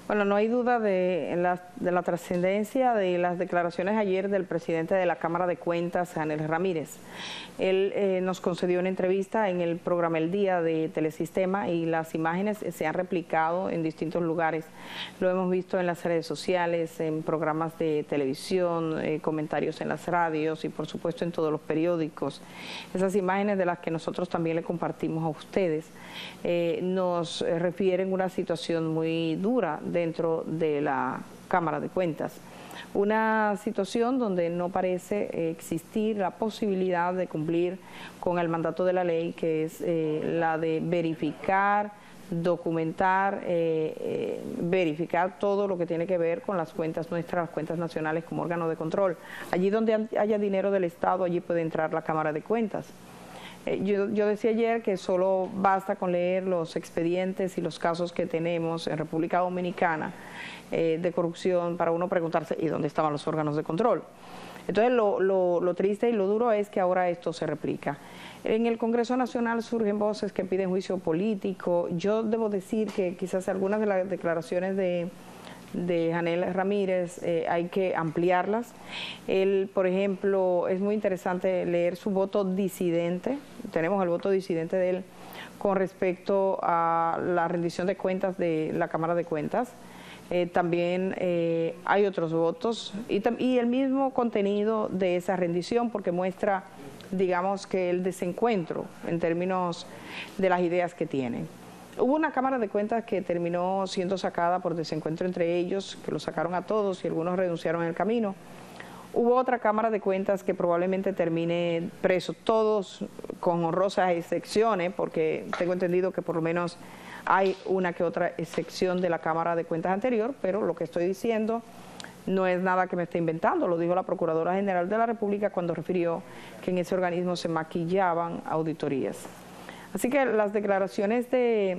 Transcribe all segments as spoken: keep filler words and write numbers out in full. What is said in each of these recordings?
Bueno, no hay duda de la, de la trascendencia de las declaraciones ayer del presidente de la Cámara de Cuentas, Hanel Ramírez. Él eh, nos concedió una entrevista en el programa El Día de Telesistema y las imágenes se han replicado en distintos lugares. Lo hemos visto en las redes sociales, en programas de televisión, eh, comentarios en las radios y por supuesto en todos los periódicos. Esas imágenes de las que nosotros también le compartimos a ustedes eh, nos refieren una situación muy dura dentro de la Cámara de Cuentas. Una situación donde no parece existir la posibilidad de cumplir con el mandato de la ley, que es eh, la de verificar, documentar, eh, eh, verificar todo lo que tiene que ver con las cuentas nuestras, las cuentas nacionales como órgano de control. Allí donde haya dinero del Estado, allí puede entrar la Cámara de Cuentas. Eh, yo, yo decía ayer que solo basta con leer los expedientes y los casos que tenemos en República Dominicana eh, de corrupción para uno preguntarse ¿y dónde estaban los órganos de control? Entonces lo, lo, lo triste y lo duro es que ahora esto se replica. En el Congreso Nacional surgen voces que piden juicio político. Yo debo decir que quizás algunas de las declaraciones de de Hanel Ramírez eh, hay que ampliarlas. Él, por ejemplo, es muy interesante leer su voto disidente, tenemos el voto disidente de él con respecto a la rendición de cuentas de la Cámara de Cuentas. Eh, también eh, hay otros votos y, y el mismo contenido de esa rendición, porque muestra, digamos, que el desencuentro en términos de las ideas que tienen. Hubo una Cámara de Cuentas que terminó siendo sacada por desencuentro entre ellos, que lo sacaron a todos y algunos renunciaron en el camino. Hubo otra Cámara de Cuentas que probablemente termine preso, todos con honrosas excepciones, porque tengo entendido que por lo menos hay una que otra excepción de la Cámara de Cuentas anterior, pero lo que estoy diciendo no es nada que me esté inventando, lo dijo la Procuradora General de la República cuando refirió que en ese organismo se maquillaban auditorías. Así que las declaraciones de,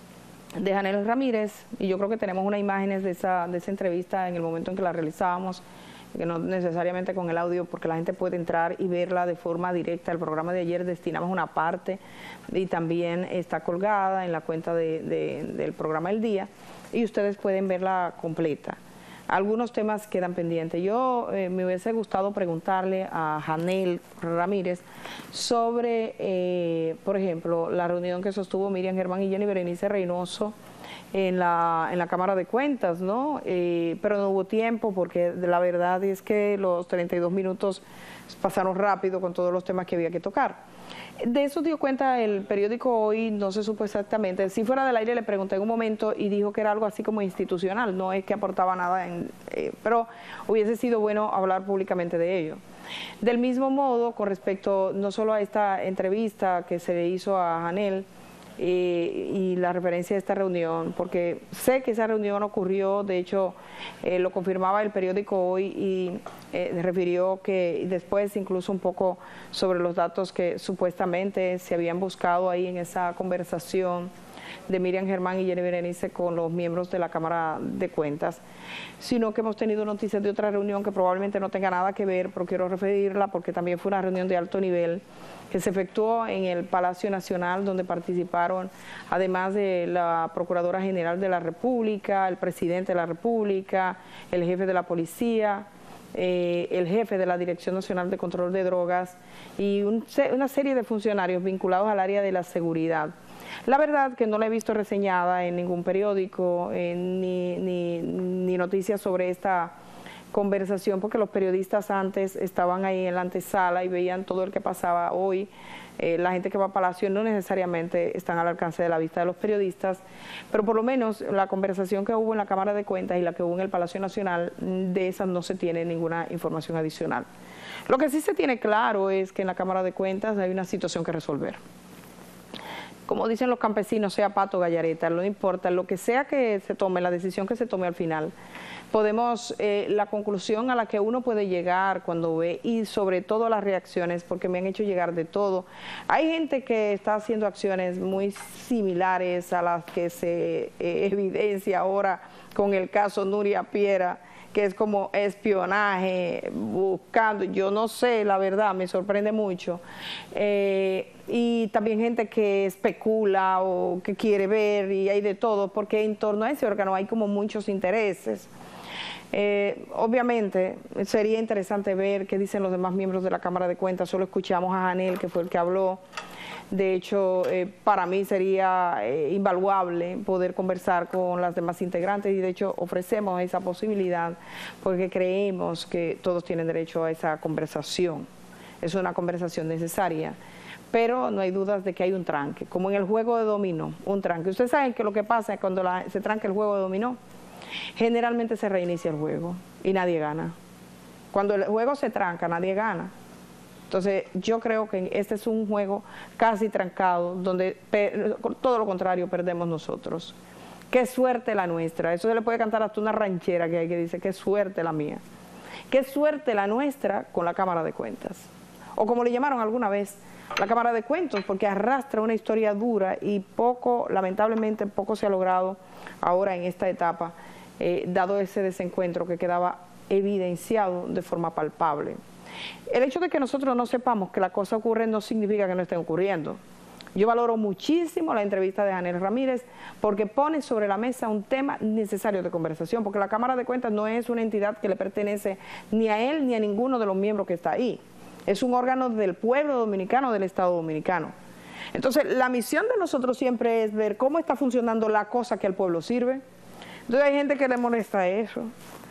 de Hanel Ramírez, y yo creo que tenemos unas imágenes de esa, de esa entrevista en el momento en que la realizábamos, que no necesariamente con el audio, porque la gente puede entrar y verla de forma directa. El programa de ayer destinamos una parte y también está colgada en la cuenta de, de, del programa El Día, y ustedes pueden verla completa. Algunos temas quedan pendientes. Yo eh, me hubiese gustado preguntarle a Hanel Ramírez sobre, eh, por ejemplo, la reunión que sostuvo Miriam Germán y Jenny Berenice Reynoso en la, en la Cámara de Cuentas, ¿no? Eh, pero no hubo tiempo porque la verdad es que los treinta y dos minutos pasaron rápido con todos los temas que había que tocar. De eso dio cuenta el periódico Hoy, no se supo exactamente. Si fuera del aire le pregunté en un momento y dijo que era algo así como institucional, no es que aportaba nada, en, eh, pero hubiese sido bueno hablar públicamente de ello. Del mismo modo, con respecto no solo a esta entrevista que se le hizo a Hanel, Eh, y la referencia a esta reunión, porque sé que esa reunión ocurrió, de hecho eh, lo confirmaba el periódico Hoy y eh, refirió que después incluso un poco sobre los datos que supuestamente se habían buscado ahí en esa conversación de Miriam Germán y Jenny Berenice con los miembros de la Cámara de Cuentas, sino que hemos tenido noticias de otra reunión que probablemente no tenga nada que ver, pero quiero referirla porque también fue una reunión de alto nivel que se efectuó en el Palacio Nacional, donde participaron, además de la Procuradora General de la República, el Presidente de la República, el Jefe de la Policía, eh, el Jefe de la Dirección Nacional de Control de Drogas y un, una serie de funcionarios vinculados al área de la seguridad. La verdad que no la he visto reseñada en ningún periódico, eh, ni, ni, ni noticias sobre esta conversación, porque los periodistas antes estaban ahí en la antesala y veían todo el que pasaba. Hoy eh, la gente que va a Palacio no necesariamente están al alcance de la vista de los periodistas, pero por lo menos la conversación que hubo en la Cámara de Cuentas y la que hubo en el Palacio Nacional, de esas no se tiene ninguna información adicional. Lo que sí se tiene claro es que en la Cámara de Cuentas hay una situación que resolver. Como dicen los campesinos, sea pato o gallareta, no importa, lo que sea que se tome, la decisión que se tome al final, podemos, eh, la conclusión a la que uno puede llegar cuando ve, y sobre todo las reacciones, porque me han hecho llegar de todo. Hay gente que está haciendo acciones muy similares a las que se eh, evidencia ahora con el caso Nuria Piera, que es como espionaje, buscando, yo no sé, la verdad, me sorprende mucho. Eh, y también gente que especula o que quiere ver, y hay de todo, porque en torno a ese órgano hay como muchos intereses. Eh, obviamente sería interesante ver qué dicen los demás miembros de la Cámara de Cuentas. Solo escuchamos a Janel, que fue el que habló. De hecho, eh, para mí sería eh, invaluable poder conversar con las demás integrantes, y de hecho ofrecemos esa posibilidad porque creemos que todos tienen derecho a esa conversación. Es una conversación necesaria, pero no hay dudas de que hay un tranque, como en el juego de dominó, un tranque. Ustedes saben que lo que pasa es cuando la, se tranca el juego de dominó, generalmente se reinicia el juego y nadie gana. Cuando el juego se tranca, nadie gana. Entonces, yo creo que este es un juego casi trancado, donde todo lo contrario perdemos nosotros. Qué suerte la nuestra. Eso se le puede cantar hasta una ranchera que hay que dice, qué suerte la mía. Qué suerte la nuestra con la Cámara de Cuentas. O como le llamaron alguna vez, la Cámara de Cuentos, porque arrastra una historia dura y poco, lamentablemente, poco se ha logrado ahora en esta etapa, eh, dado ese desencuentro que quedaba evidenciado de forma palpable. El hecho de que nosotros no sepamos que las cosas ocurren no significa que no estén ocurriendo. Yo valoro muchísimo la entrevista de Janel Ramírez porque pone sobre la mesa un tema necesario de conversación, porque la Cámara de Cuentas no es una entidad que le pertenece ni a él ni a ninguno de los miembros que está ahí. Es un órgano del pueblo dominicano, del Estado dominicano. Entonces, la misión de nosotros siempre es ver cómo está funcionando la cosa que al pueblo sirve. Entonces, hay gente que le molesta eso.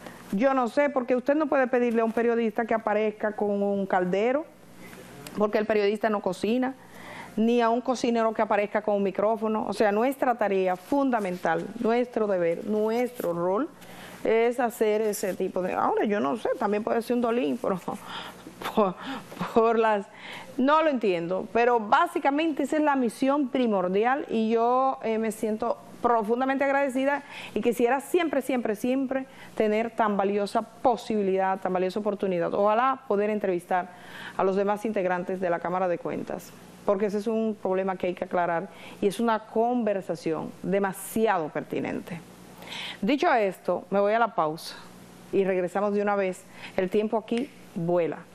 Yo no sé, porque usted no puede pedirle a un periodista que aparezca con un caldero, porque el periodista no cocina, ni a un cocinero que aparezca con un micrófono. O sea, nuestra tarea fundamental, nuestro deber, nuestro rol, es hacer ese tipo de... Ahora, yo no sé, también puede ser un dolín, pero por, por las... No lo entiendo, pero básicamente esa es la misión primordial, y yo eh, me siento profundamente agradecida y quisiera siempre, siempre, siempre tener tan valiosa posibilidad, tan valiosa oportunidad. Ojalá poder entrevistar a los demás integrantes de la Cámara de Cuentas, porque ese es un problema que hay que aclarar y es una conversación demasiado pertinente. Dicho esto, me voy a la pausa y regresamos de una vez. El tiempo aquí vuela.